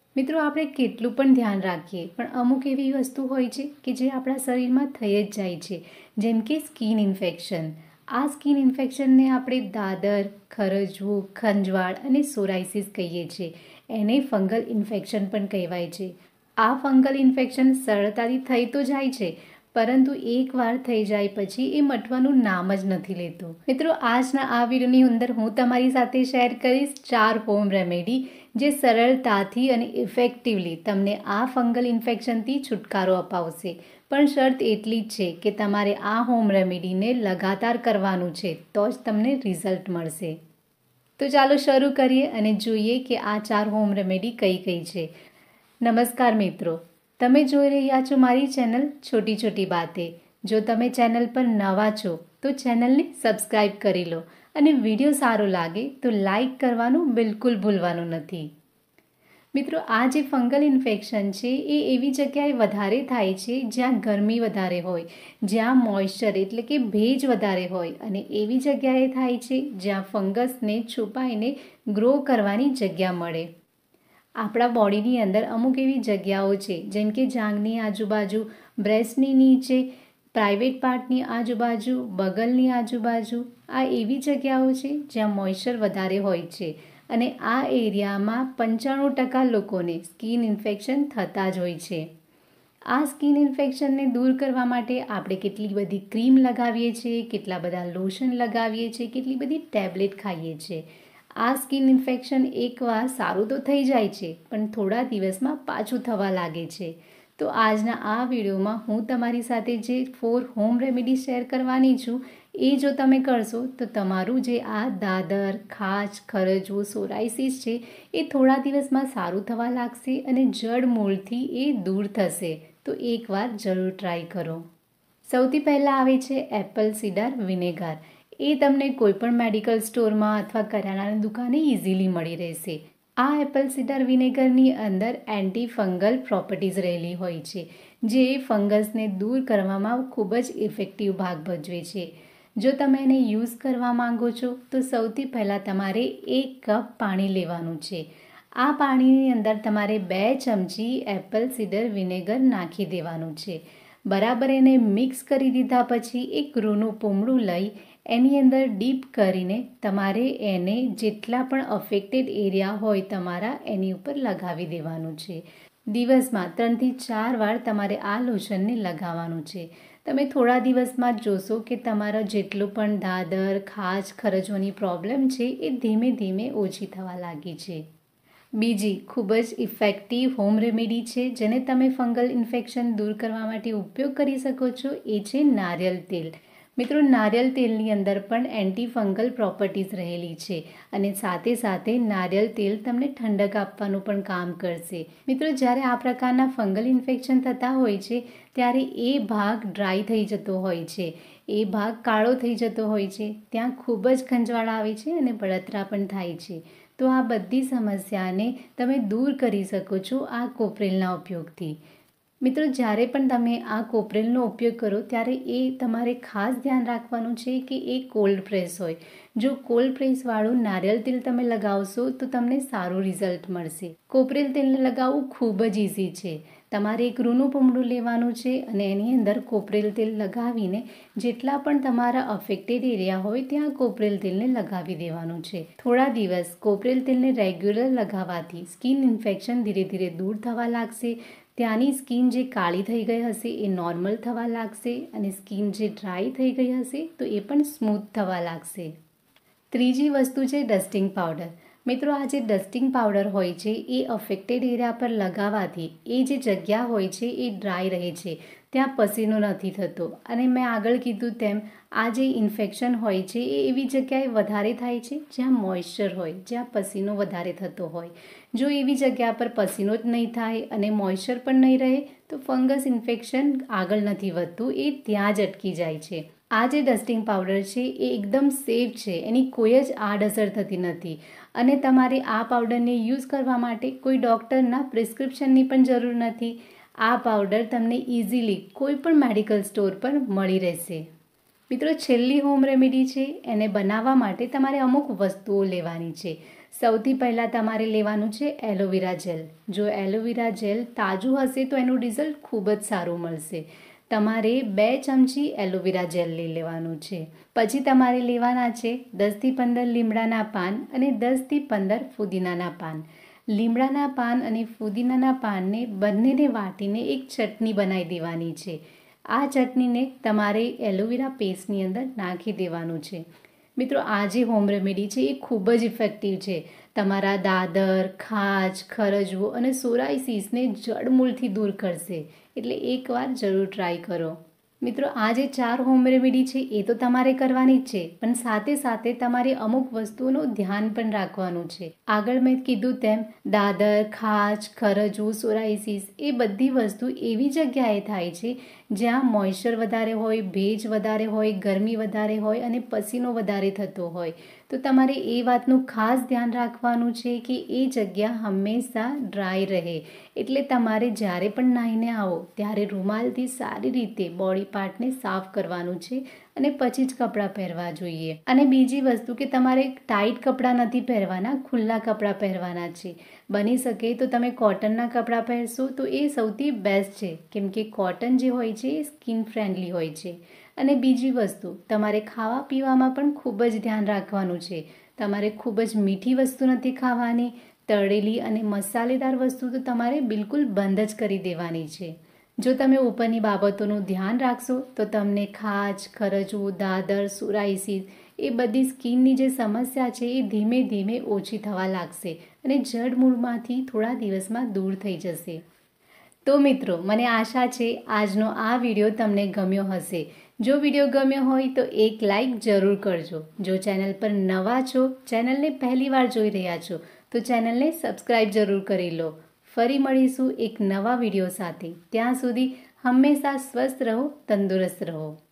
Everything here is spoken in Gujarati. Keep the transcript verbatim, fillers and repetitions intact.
મિત્રો આપણે કેટલું પણ ધ્યાન રાખીએ પણ અમુક એવી વસ્તુ હોય છે કે જે આપણા શરીરમાં થઈ જ જાય છે, જેમ કે સ્કિન ઇન્ફેક્શન. આ સ્કિન ઇન્ફેક્શનને આપણે દાદર, ખરજવું, ખંજવાળ અને સોરાઇસિસ કહીએ છીએ. એને ફંગલ ઇન્ફેક્શન પણ કહેવાય છે. આ ફંગલ ઇન્ફેક્શન સરળતાથી થઈ તો જાય છે, પરંતુ એકવાર થઈ જાય પછી એ મટવાનું નામ જ નથી લેતું. મિત્રો આજના આ વિડીયોની અંદર હું તમારી સાથે શેર કરીશ ચાર હોમ રેમેડી જે સરળતાથી અને ઇફેક્ટિવલી તમને આ ફંગલ ઇન્ફેક્શનથી છુટકારો અપાવશે. પણ શરત એટલી જ છે કે તમારે આ હોમ રેમેડીને લગાતાર કરવાનું છે, તો જ તમને રિઝલ્ટ મળશે. તો ચાલો શરૂ કરીએ અને જોઈએ કે આ ચાર હોમ રેમેડી કઈ કઈ છે. નમસ્કાર મિત્રો, તમે જોઈ રહ્યા છો મારી ચેનલ છોટી છોટી બાતે. જો તમે ચેનલ પર નવા છો તો ચેનલને સબસ્ક્રાઈબ કરી લો અને વિડીયો સારો લાગે તો લાઈક કરવાનું બિલકુલ ભૂલવાનું નથી. મિત્રો આ જે ફંગલ ઇન્ફેક્શન છે એ એવી જગ્યાએ વધારે થાય છે જ્યાં ગરમી વધારે હોય, જ્યાં મોઇશ્ચર એટલે કે ભેજ વધારે હોય, અને એવી જગ્યાએ થાય છે જ્યાં ફંગસને છુપાઈને ગ્રો કરવાની જગ્યા મળે. આપણા બોડીની અંદર અમુક એવી જગ્યાઓ છે જેમ કે જાંઘની આજુબાજુ, બ્રેસ્ટની નીચે, પ્રાઇવેટ પાર્ટની આજુબાજુ, બગલની આજુબાજુ. આ એવી જગ્યાઓ છે જ્યાં મોઇશ્ચર વધારે હોય છે અને આ એરિયામાં પંચાણું ટકા લોકોને સ્કિન ઇન્ફેક્શન થતા જ હોય છે. આ સ્કિન ઇન્ફેક્શનને દૂર કરવા માટે આપણે કેટલી બધી ક્રીમ લગાવીએ છીએ, કેટલા બધા લોશન લગાવીએ છીએ, કેટલી બધી ટેબ્લેટ ખાઈએ છીએ. આ સ્કિન ઇન્ફેક્શન એકવાર સારું તો થઈ જાય છે પણ થોડા દિવસમાં પાછું થવા લાગે છે. તો આજના આ વિડીયોમાં હું તમારી સાથે જે ફોર હોમ રેમેડી શેર કરવાની છું એ જો તમે કરશો તો તમારું જે આ દાદર, ખાજ, ખરજવું, સોરાઇસિસ છે એ થોડા દિવસમાં સારું થવા લાગશે અને જડ મૂળથી એ દૂર થશે. તો એકવાર જરૂર ટ્રાય કરો. સૌથી પહેલાં આવે છે એપલ સીડર વિનેગર. એ તમને કોઈપણ મેડિકલ સ્ટોરમાં અથવા કરિયાણાની દુકાને ઇઝીલી મળી રહેશે. આ એપલ સીડર વિનેગરની અંદર એન્ટી ફંગલ પ્રોપર્ટીઝ રહેલી હોય છે જે ફંગસને દૂર કરવામાં ખૂબ જ ઇફેક્ટિવ ભાગ ભજવે છે. જો તમે એને યુઝ કરવા માંગો છો તો સૌથી પહેલાં તમારે એક કપ પાણી લેવાનું છે. આ પાણીની અંદર તમારે બે ચમચી એપલ સીડર વિનેગર નાખી દેવાનું છે. બરાબર એને મિક્સ કરી દીધા પછી એક રૂનું પૂમડું લઈ એની અંદર ડીપ કરીને તમારે એને જેટલા પણ અફેક્ટેડ એરિયા હોય તમારા એની ઉપર લગાવી દેવાનું છે. દિવસમાં ત્રણથી ચાર વાર તમારે આ લોશનને લગાવવાનું છે. તમે થોડા દિવસમાં જ જોશો કે તમારા જેટલું પણ દાદર, ખાજ, ખરજવાની પ્રોબ્લેમ છે એ ધીમે ધીમે ઓછી થવા લાગી છે. બીજી ખૂબ જ ઇફેક્ટિવ હોમ રેમેડી છે જેને તમે ફંગલ ઇન્ફેક્શન દૂર કરવા માટે ઉપયોગ કરી શકો છો એ છે નારિયેળ તેલ. મિત્રો નારિયેળ તેલની અંદર પણ એન્ટી ફંગલ પ્રોપર્ટીઝ રહેલી છે અને સાથે સાથે નારિયેળ તેલ તમને ઠંડક આપવાનું પણ કામ કરશે. મિત્રો જ્યારે આ પ્રકારના ફંગલ ઇન્ફેક્શન થતા હોય છે ત્યારે એ ભાગ ડ્રાય થઈ જતો હોય છે, એ ભાગ કાળો થઈ જતો હોય છે, ત્યાં ખૂબ જ ખંજવાળ આવે છે અને બળતરા પણ થાય છે. તો આ બધી સમસ્યાને તમે દૂર કરી શકો છો આ કોપરેલના ઉપયોગથી. મિત્રો જ્યારે પણ તમે આ કોપરેલનો ઉપયોગ કરો ત્યારે એ તમારે ખાસ ધ્યાન રાખવાનું છે કે એ કોલ્ડ પ્રેસ હોય. જો કોલ્ડ પ્રેસવાળું નારિયેળ તેલ તમે લગાવશો તો તમને સારું રિઝલ્ટ મળશે. કોપરેલ તેલને લગાવવું ખૂબ જ ઇઝી છે. તમારે એક રૂનું પૂમડું લેવાનું છે અને એની અંદર કોપરેલ તેલ લગાવીને જેટલા પણ તમારા અફેક્ટેડ એરિયા હોય ત્યાં કોપરેલ તેલને લગાવી દેવાનું છે. થોડા દિવસ કોપરેલ તેલને રેગ્યુલર લગાવવાથી સ્કિન ઇન્ફેક્શન ધીરે ધીરે દૂર થવા લાગશે. ત્યાંની સ્કિન જે કાળી થઈ ગઈ હશે એ નોર્મલ થવા લાગશે અને સ્કિન જે ડ્રાય થઈ ગઈ હશે તો એ પણ સ્મૂથ થવા લાગશે. ત્રીજી વસ્તુ છે ડસ્ટિંગ પાવડર. મિત્રો આ જે ડસ્ટિંગ પાવડર હોય છે એ અફેક્ટેડ એરિયા પર લગાવવાથી એ જે જગ્યા હોય છે એ ડ્રાય રહે છે, ત્યાં પસીનો નથી થતો. અને મેં આગળ કીધું તેમ આ જે ઇન્ફેક્શન હોય છે એ એવી જગ્યાએ વધારે થાય છે જ્યાં મોઇશ્ચર હોય, જ્યાં પસીનો વધારે થતો હોય. જો એવી જગ્યા પર પસીનો જ નહીં થાય અને મોઇશ્ચર પણ નહીં રહે તો ફંગસ ઇન્ફેક્શન આગળ નથી વધતું, એ ત્યાં જ અટકી જાય છે. આ જે ડસ્ટિંગ પાવડર છે એ એકદમ સેફ છે, એની કોઈ જ આડઅસર થતી નથી અને તમારે આ પાવડરને યુઝ કરવા માટે કોઈ ડૉક્ટરના પ્રિસ્ક્રિપ્શનની પણ જરૂર નથી. આ પાવડર તમને ઇઝીલી કોઈ પણ મેડિકલ સ્ટોર પર મળી રહેશે. મિત્રો છેલ્લી હોમ રેમેડી છે એને બનાવવા માટે તમારે અમુક વસ્તુઓ લેવાની છે. સૌથી પહેલાં તમારે લેવાનું છે એલોવેરા જેલ. જો એલોવેરા જેલ તાજું હશે તો એનું રિઝલ્ટ ખૂબ જ સારું મળશે. તમારે બે ચમચી એલોવેરા જેલ લઈ લેવાનું છે. પછી તમારે લેવાના છે દસથી પંદર લીમડાના પાન અને દસથી પંદર ફુદીનાના પાન. લીમડાના પાન અને ફુદીનાના પાનને બંનેને વાટીને એક ચટણી બનાવી દેવાની છે. આ ચટણીને તમારે એલોવેરા પેસ્ટની અંદર નાખી દેવાનું છે. મિત્રો, આ જે હોમ રેમેડી છે એ ખૂબ જ ઇફેક્ટિવ છે. તમારા દાદર, ખાજ, ખરજવો અને સોરાઇસિસને જડમૂળથી દૂર કરશે. એટલે એકવાર જરૂર ટ્રાય કરો. મિત્રો, આ જે ચાર હોમ રેમેડી છે એ તો તમારે કરવાની જ છે, પણ સાથે સાથે તમારે અમુક વસ્તુઓનું ધ્યાન પણ રાખવાનું છે. આગળ મેં કીધું તેમ દાદર, ખાજ, ખરજવું, સોરાઇસિસ એ બધી વસ્તુ એવી જગ્યાએ થાય છે જ્યાં મોઇશ્ચર વધારે હોય, ભેજ વધારે હોય, ગરમી વધારે હોય અને પસીનો વધારે થતો હોય. તો તમારે એ વાતનું ખાસ ધ્યાન રાખવાનું છે કે એ જગ્યા હંમેશા ડ્રાય રહે. એટલે તમારે જ્યારે પણ નાહીને આવો ત્યારે રૂમાલથી સારી રીતે બોડી પાર્ટને સાફ કરવાનું છે અને પછી જ કપડાં પહેરવા જોઈએ. અને બીજી વસ્તુ કે તમારે ટાઈટ કપડાં નથી પહેરવાના, ખુલ્લા કપડાં પહેરવાના છે. બની શકે તો તમે કોટનના કપડાં પહેરશો તો એ સૌથી બેસ્ટ છે, કેમ કે કોટન જે હોય છે એ સ્કિન ફ્રેન્ડલી હોય છે. અને બીજી વસ્તુ, તમારે ખાવા પીવામાં પણ ખૂબ જ ધ્યાન રાખવાનું છે. તમારે ખૂબ જ મીઠી વસ્તુ નથી ખાવાની. તળેલી અને મસાલેદાર વસ્તુ તો તમારે બિલકુલ બંધ જ કરી દેવાની છે. જો તમે ઉપરની બાબતોનું ધ્યાન રાખશો તો તમને ખાજ, ખરજવું, દાદર, સોરાઇસિસ એ બધી સ્કિનની જે સમસ્યા છે એ ધીમે ધીમે ઓછી થવા લાગશે અને જડમૂળમાંથી થોડા દિવસમાં દૂર થઈ જશે. તો મિત્રો, મને આશા છે આજનો આ વિડીયો તમને ગમ્યો હશે. જો વિડીયો ગમ્યો હોય તો એક લાઈક જરૂર કરજો. જો ચેનલ પર નવા છો, ચેનલને પહેલીવાર જોઈ રહ્યા છો તો ચેનલને સબસ્ક્રાઈબ જરૂર કરી લો. ફરી મળીશું એક નવા વિડીયો સાથે. ત્યાં સુધી હંમેશા સ્વસ્થ રહો, તંદુરસ્ત રહો.